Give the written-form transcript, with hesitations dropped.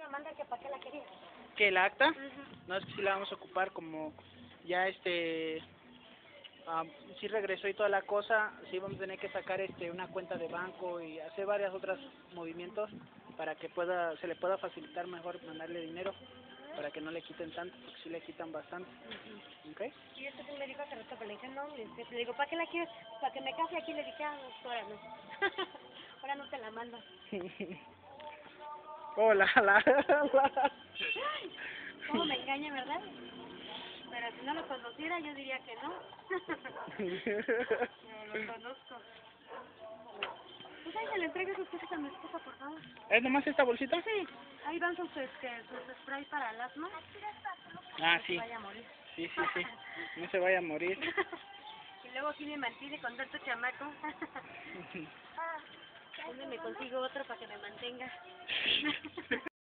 me manda que para qué la quería. ¿Qué, el acta? No, es que sí la vamos a ocupar como ya sí regresó y toda la cosa, sí vamos a tener que sacar una cuenta de banco y hacer varios otros movimientos para que se le pueda facilitar mejor mandarle dinero, para que no le quiten tanto, porque sí le quitan bastante. ¿Ok? Y esto sí me dijo hace rato, pero le dije, no, le digo, ¿para qué la quieres? Para que me case aquí, le dije, ahora no. Ahora no te la mando. Hola, ¿Cómo me engaña, verdad? Pero si no lo conociera, yo diría que no. No lo conozco. Pues ahí se le entrega sus cosas a mi esposa, por favor. ¿Es nomás esta bolsita? Sí, ahí van sus spray para el asma. Ah, No sí. se vaya a morir. Sí. No se vaya a morir. Y luego aquí me mantiene con tanto chamaco. ¿Dónde me consigo otro para que me mantenga?